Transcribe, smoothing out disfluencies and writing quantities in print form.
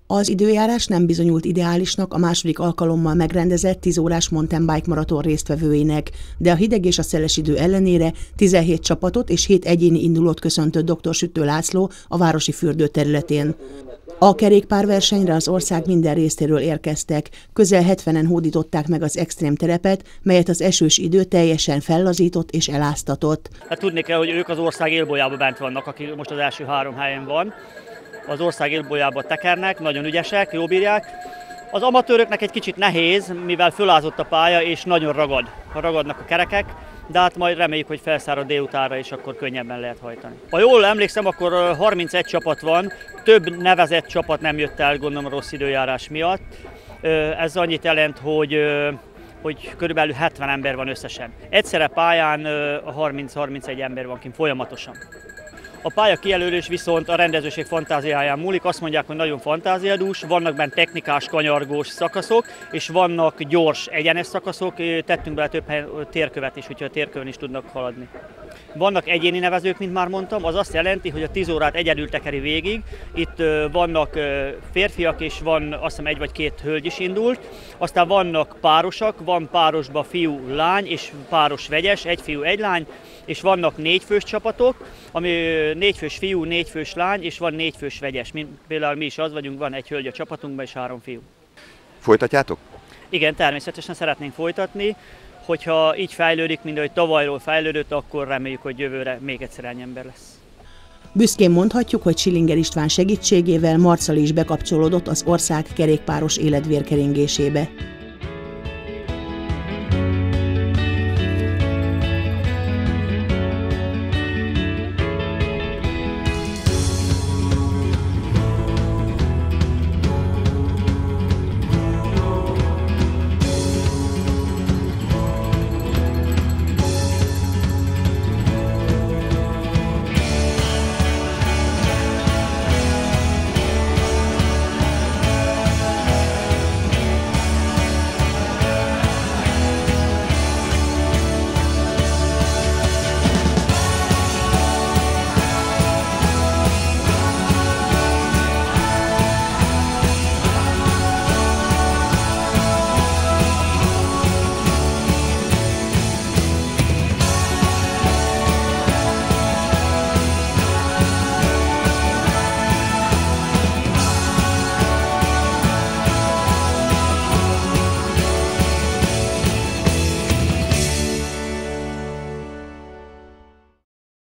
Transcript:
Az időjárás nem bizonyult ideálisnak a második alkalommal megrendezett 10 órás mountain bike maraton résztvevőinek, de a hideg és a szeles idő ellenére 17 csapatot és 7 egyéni indulót köszöntött dr. Sütő László a városi fürdő területén. A kerékpárversenyre az ország minden részéről érkeztek, közel 70-en hódították meg az extrém terepet, melyet az esős idő teljesen fellazított és eláztatott. Hát tudni kell, hogy ők az ország élbolyában bent vannak, aki most az első 3 helyen van. Az ország élbolyába tekernek, nagyon ügyesek, jól bírják. Az amatőröknek egy kicsit nehéz, mivel fölázott a pálya és nagyon ragadnak a kerekek, de hát majd reméljük, hogy felszárad délutánra és akkor könnyebben lehet hajtani. Ha jól emlékszem, akkor 31 csapat van, több nevezett csapat nem jött el, gondolom a rossz időjárás miatt. Ez annyit jelent, hogy körülbelül 70 ember van összesen. Egyszerre pályán 30-31 ember van kint folyamatosan. A pálya kijelölés viszont a rendezőség fantáziáján múlik, azt mondják, hogy nagyon fantáziadús, vannak benne technikás, kanyargós szakaszok, és vannak gyors, egyenes szakaszok, tettünk bele több helyen térkövet is, úgyhogy a térkövön is tudnak haladni. Vannak egyéni nevezők, mint már mondtam, az azt jelenti, hogy a 10 órát egyedül tekeri végig. Itt vannak férfiak, és van azt hiszem 1 vagy 2 hölgy is indult. Aztán vannak párosak, van párosba fiú, lány, és páros vegyes, 1 fiú, 1 lány, és vannak 4 fős csapatok, ami 4 fős fiú, 4 fős lány, és van 4 fős vegyes. Például mi is az vagyunk, van 1 hölgy a csapatunkban, és 3 fiú. Folytatjátok? Igen, természetesen szeretnénk folytatni. Hogyha így fejlődik, mint ahogy tavalyról fejlődött, akkor reméljük, hogy jövőre még egyszer ennyi ember lesz. Büszkén mondhatjuk, hogy Schillinger István segítségével Marcali is bekapcsolódott az ország kerékpáros életvérkeringésébe.